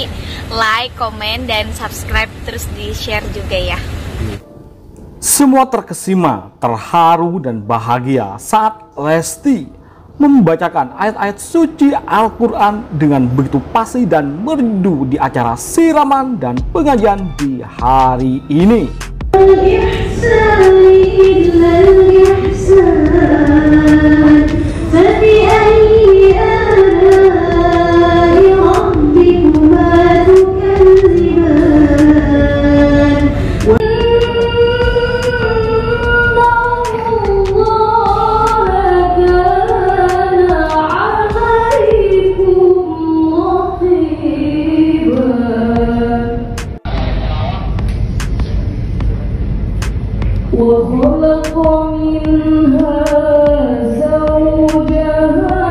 di like, komen, dan subscribe, terus di share juga ya. Semua terkesima, terharu, dan bahagia saat Lesti membacakan ayat-ayat suci Al-Quran dengan begitu fasih dan merdu di acara siraman dan pengajian di hari ini. وخلق منها زوجها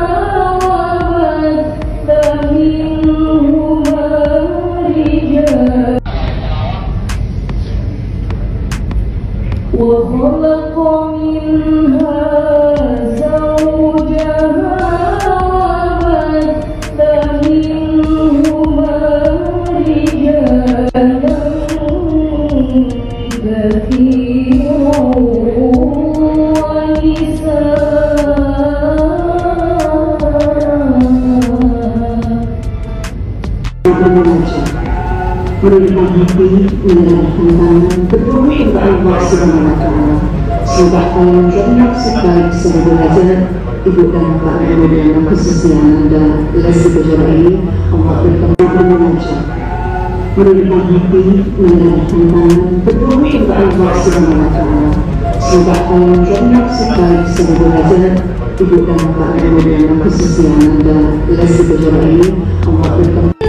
وبث منهما رجالا وخلق منها زوجها وبث منهما رجالا كثيرا Menurunkan hati, menyerahkan tangan, berdoa kepada Allah SWT. Sudah panjang sekali sebagai belajar Ibu dan Bapak Guru dalam kesusian Anda Lesti Kejora ini, Allah berkata mengucap. Menurunkan hati, menyerahkan tangan, berdoa kepada Allah SWT. Sudah panjang sekali sebagai belajar Ibu dan Bapak Guru dalam kesusian Anda Lesti Kejora ini, Allah berkata.